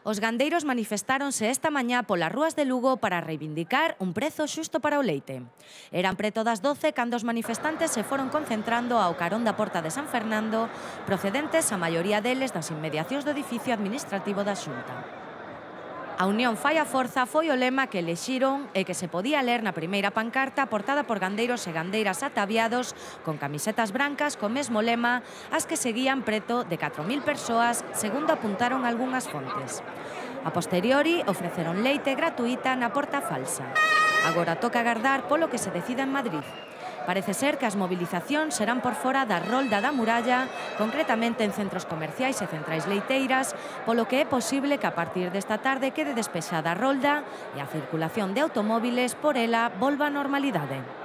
Os gandeiros manifestáronse esta mañá polas rúas de Lugo para reivindicar un prezo xusto para o leite. Eran preto das 12 cando os manifestantes se foron concentrando ao carón da Porta de San Fernando, procedentes a maioría deles das inmediacións do edificio administrativo da Xunta. A unión fai a forza foi o lema que elixiron e que se podía ler na primeira pancarta portada por gandeiros e gandeiras ataviados con camisetas brancas co mesmo lema, as que seguían preto de 4.000 persoas, segundo apuntaron algunhas fontes. A posteriori, ofreceron leite gratuita na Porta Falsa. Agora toca agardar polo que se decida en Madrid. Parece ser que as movilizacións serán por fora da rolda da muralla, concretamente en centros comerciais e centrais leiteiras, polo que é posible que a partir desta tarde quede despexada a rolda e a circulación de automóviles por ela volva á normalidade.